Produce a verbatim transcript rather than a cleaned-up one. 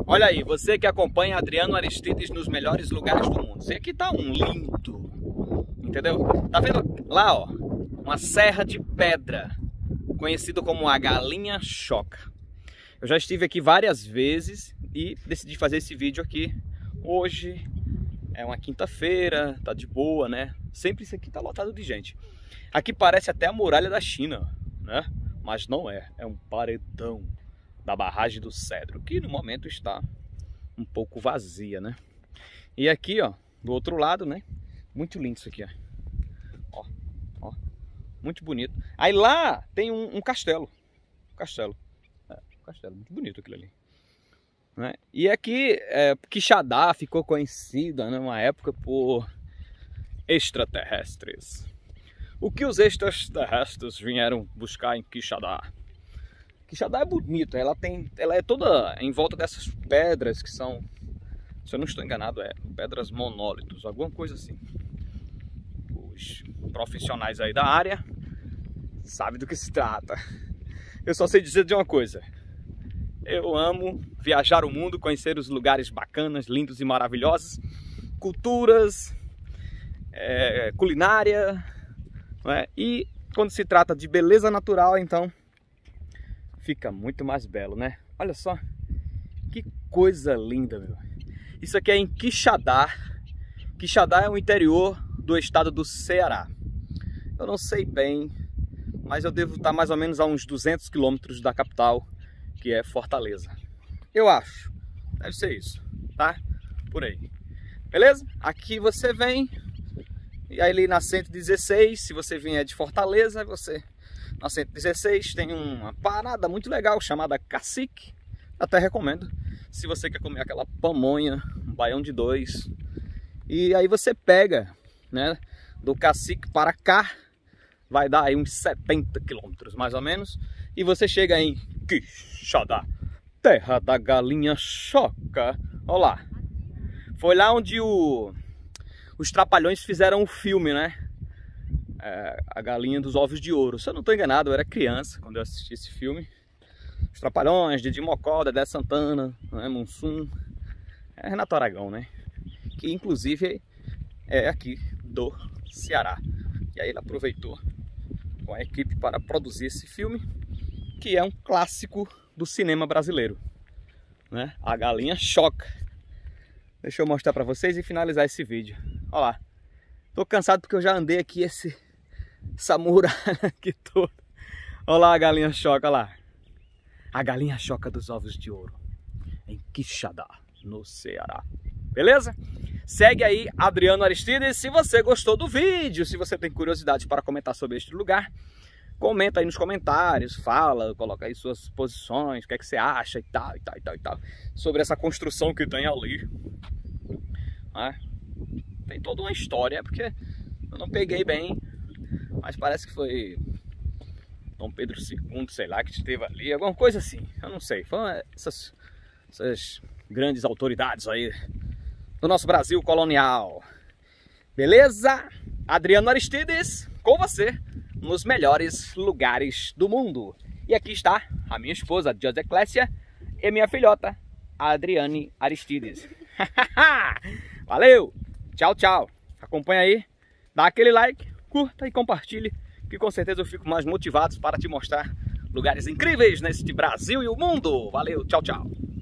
Olha aí, você que acompanha Adriano Aristides nos melhores lugares do mundo. Esse aqui tá um lindo, entendeu? Tá vendo lá, ó, uma serra de pedra, conhecido como a Galinha Choca. Eu já estive aqui várias vezes e decidi fazer esse vídeo aqui hoje. É uma quinta-feira, tá de boa, né? Sempre isso aqui tá lotado de gente. Aqui parece até a muralha da China, né? Mas não é, é um paredão da barragem do Cedro, que no momento está um pouco vazia, né? E aqui, ó, do outro lado, né? Muito lindo isso aqui, ó. Ó, ó, muito bonito. Aí lá tem um, um castelo, um castelo, é, um castelo, muito bonito aquilo ali. Né? E aqui, é, Quixadá ficou conhecida numa época por extraterrestres. O que os extraterrestres vieram buscar em Quixadá? Quixadá é bonito, ela tem, ela é toda em volta dessas pedras que são, se eu não estou enganado, é pedras monólitos, alguma coisa assim. Os profissionais aí da área sabem do que se trata. Eu só sei dizer de uma coisa: eu amo viajar o mundo, conhecer os lugares bacanas, lindos e maravilhosos, culturas, é, culinária, né? E quando se trata de beleza natural, então fica muito mais belo, né? Olha só, que coisa linda, meu. Isso aqui é em Quixadá. Quixadá é o interior do estado do Ceará. Eu não sei bem, mas eu devo estar mais ou menos a uns duzentos quilômetros da capital, que é Fortaleza. Eu acho, deve ser isso, tá? Por aí. Beleza? Aqui você vem, e aí ali na cento e dezesseis, se você vier de Fortaleza, você... na cento e dezesseis tem uma parada muito legal chamada Cacique. Até recomendo, se você quer comer aquela pamonha, um baião de dois. E aí você pega, né, do Cacique para cá, vai dar aí uns setenta quilômetros mais ou menos. E você chega em Quixadá, terra da Galinha Choca. Olha lá, foi lá onde o, os Trapalhões fizeram o filme, né? É, a Galinha dos Ovos de Ouro. Se eu não estou enganado, eu era criança quando eu assisti esse filme. Os Trapalhões, Didi Mocó, Dedé Santana, né, Mussum, é Renato Aragão, né? Que inclusive é aqui do Ceará. E aí ele aproveitou com a equipe para produzir esse filme, que é um clássico do cinema brasileiro, né? A Galinha Choca. Deixa eu mostrar para vocês e finalizar esse vídeo. Olha lá. Tô cansado porque eu já andei aqui esse... essa muralha aqui toda. Olha lá a Galinha Choca, olha lá. A Galinha Choca dos Ovos de Ouro, em Quixadá, no Ceará. Beleza? Segue aí Adriano Aristides. Se você gostou do vídeo, se você tem curiosidade para comentar sobre este lugar, comenta aí nos comentários, fala, coloca aí suas posições, o que é que você acha e tal, e tal, e tal, e tal, sobre essa construção que tem ali. Ah, tem toda uma história, porque eu não peguei bem, mas parece que foi Dom Pedro segundo, sei lá, que esteve ali, alguma coisa assim, eu não sei. Foram essas, essas grandes autoridades aí do nosso Brasil colonial. Beleza? Adriano Aristides, com você, nos melhores lugares do mundo. E aqui está a minha esposa, José Clécia, e minha filhota, Adriane Aristides. Valeu! Tchau, tchau! Acompanha aí, dá aquele like, curta e compartilhe, que com certeza eu fico mais motivado para te mostrar lugares incríveis neste Brasil e o mundo. Valeu, tchau, tchau!